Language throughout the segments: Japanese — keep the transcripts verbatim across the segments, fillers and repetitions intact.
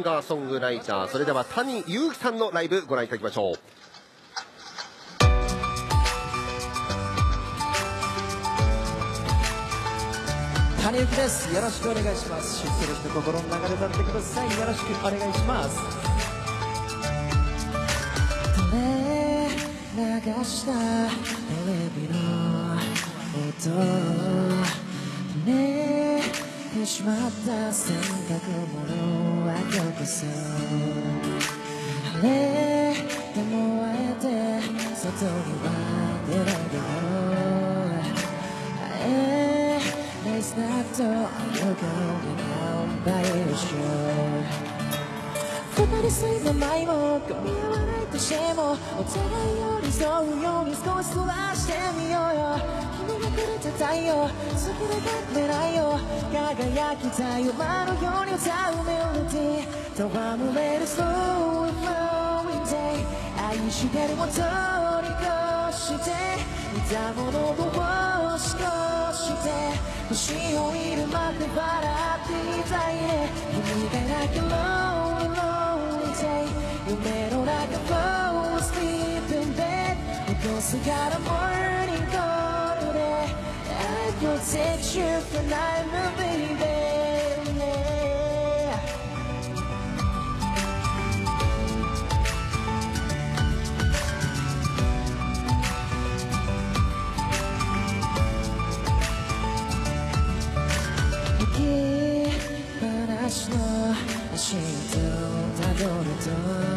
ガーソングライター、それでは谷祐希さんのライブご覧いただきましょう。 谷祐希です。よろしくお願いします。知ってる人心の中で歌ってください。よろしくお願いします。垂れ流したテレビの音、ねえしまった洗濯物はよこそ、晴れでもあえて外には出ないでも、えー、It's not all you're going on by yourself。二人すいま前も噛み合わないとしても、お互い寄り添うように少しそらしてみようよ。君がくれた太陽、好きで隠れないよ。輝きたい馬のように歌うメロディー、戯れる Slow and flowing day。 愛してるを通り越して似たものを少して星をいるまで笑っていたいね。君がいなきゃ夢の中 Fall asleep in bed 起こすから Morning call で I protect you for night baby。 吹き話の足音をたどると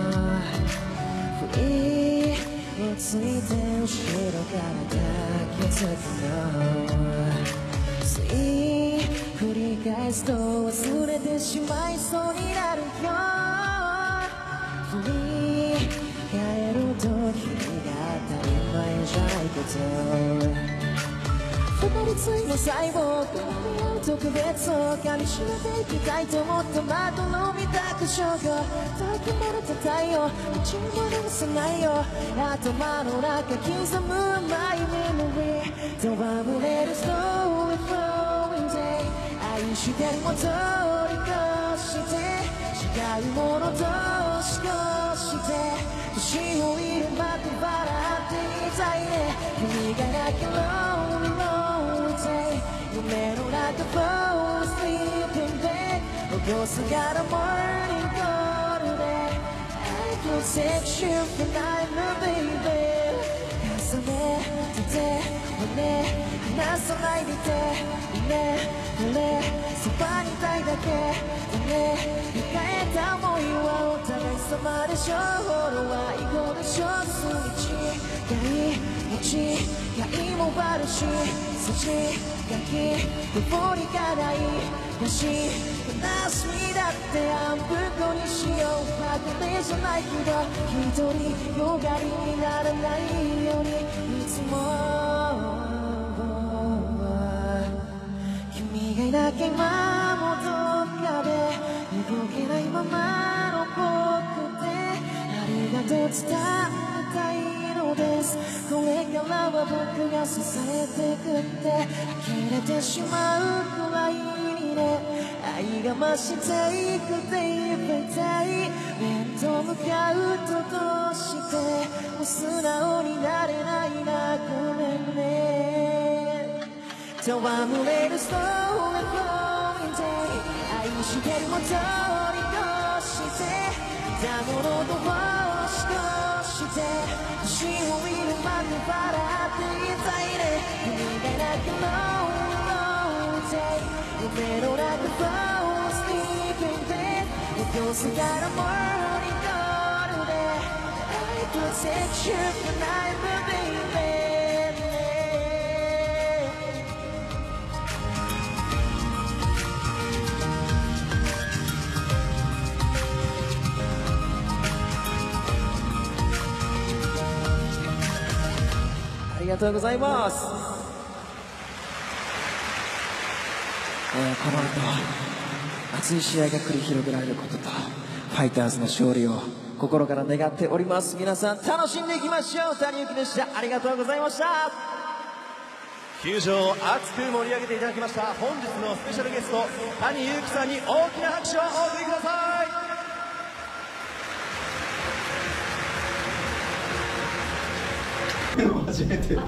不意をついて後ろから抱きつくの、つい繰り返すと忘れてしまいそうになるよ。振り返ると君が当たり前じゃないこと、二人ついの最後と見合う特別を噛みしめていきたいと思ったまどろみたくしょうが抱きまれた太陽一も直さないよ。頭の中刻む甘いメモリー、戯れる Slow and flowing day。 愛してるも通り越して違うものと少して星をいるまで笑っていたいね。君がいなきゃ夢の中 Fall asleep in bed 起こすから Morning call で I protect you for night baby。 重ねてて胸離さないでてねこれそばにいたいだけね控えた想いはお互い様でしょ。ほどは囲碁でしょ。すれ違い持ちがいもあるし筋書き通りがないもし悲しみだって半分こにしよう。パクリじゃないけど一人よがりにならないようにいつも君がいなきゃ今もどっかで動けないままの僕でありがとう伝えたいのです。これからは僕が支えてくって呆れてしまうくらいにね、愛が増していくって言いたい。面と向かうとどうしてもう素直になれないなごめんね。戯れる Slow and flowing day 愛してるも通り越して似たものと少して星を見るまで笑っていたいね。君がいなきゃ Lonely day 夢の中 Fall asleep in bed 起こすから Morning call で I protect you for night baby。ありがとうございます。えー、この後熱い試合が繰り広げられることとファイターズの勝利を心から願っております。皆さん楽しんでいきましょう。谷幸でした。ありがとうございました。 球場を熱く盛り上げていただきました本日のスペシャルゲスト谷幸さんに大きな拍手をお送りください。 初めて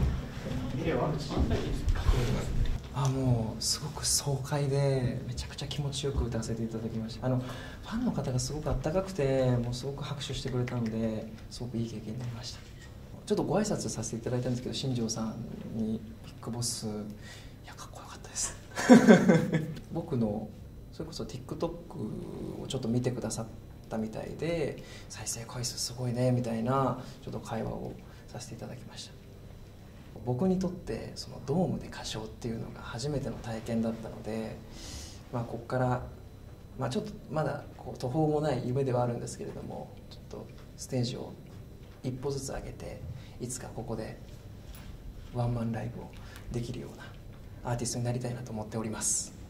あもうすごく爽快でめちゃくちゃ気持ちよく歌わせていただきました。あのファンの方がすごくあったかくてもうすごく拍手してくれたのですごくいい経験になりました。ちょっとご挨拶させていただいたんですけど、新庄さんにビッグボス、いやかっこよかったです僕のそれこそ TikTok をちょっと見てくださったみたいで、再生回数すごいねみたいなちょっと会話をさせていただきました。僕にとってそのドームで歌唱っていうのが初めての体験だったので、まあ、ここから、まあ、ちょっとまだこう途方もない夢ではあるんですけれども、ちょっとステージを一歩ずつ上げていつかここでワンマンライブをできるようなアーティストになりたいなと思っております。